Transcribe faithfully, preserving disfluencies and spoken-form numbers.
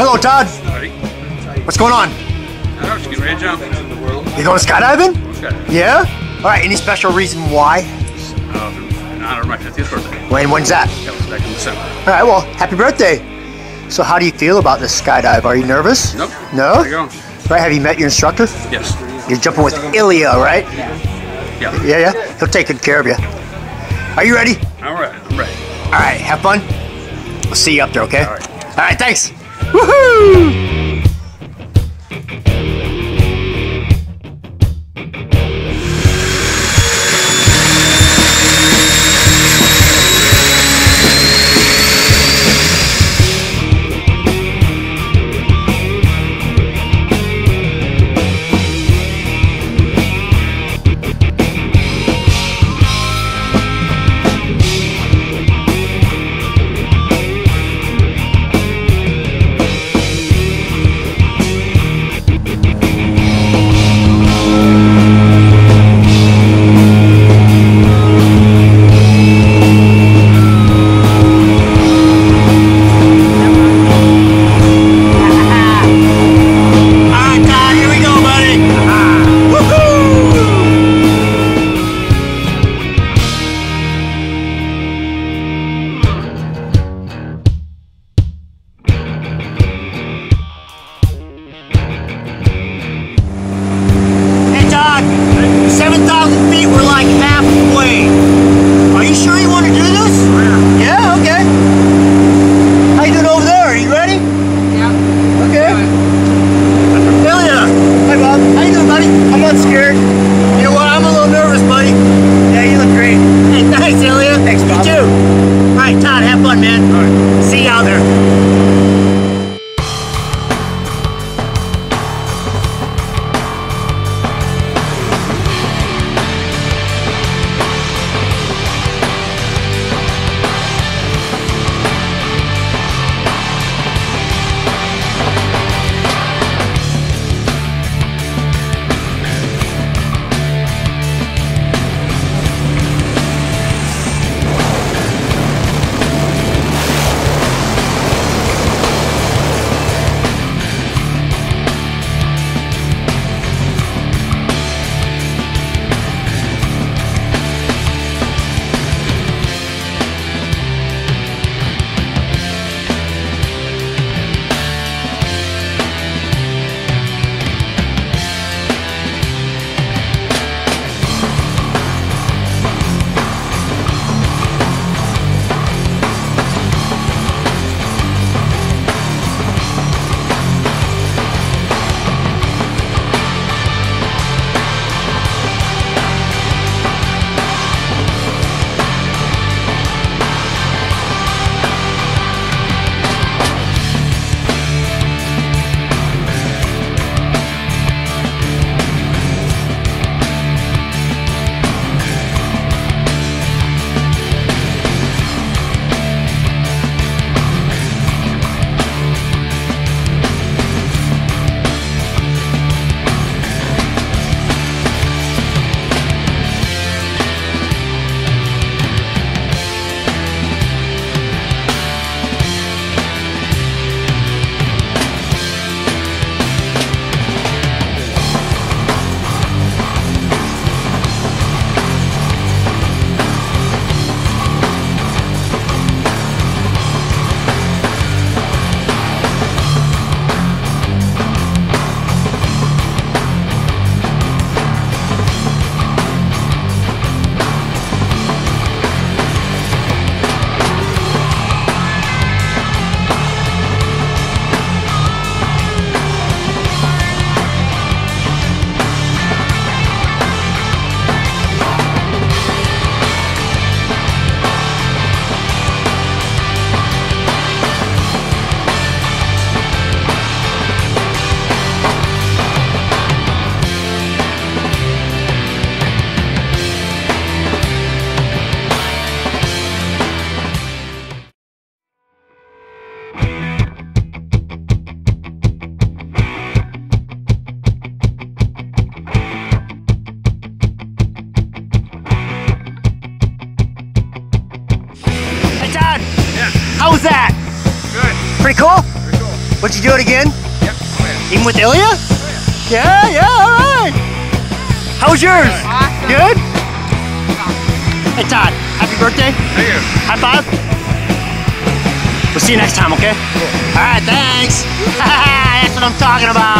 Hello, Todd. Ready? What's going on? I was just getting ready to jump. You going skydiving? Skydiving. Yeah? All right, any special reason why? Uh, in honor of my fiftieth birthday. When, when's that? That was back in December. All right, well, happy birthday. So how do you feel about this skydive? Are you nervous? Nope. No? There you go. Right, have you met your instructor? Yes. You're jumping with Ilya, right? Yeah. Yeah, yeah? He'll take good care of you. Are you ready? All right, I'm ready. All right, have fun. We'll see you up there, okay? All right. All right, thanks. Woohoo! Would you do it again? Yep. Oh, yeah. Even with Ilya? Yeah, yeah, all right. How was yours? Awesome. Good? Hey Todd, happy birthday. Thank you. High five. We'll see you next time, okay? All right, thanks. That's what I'm talking about.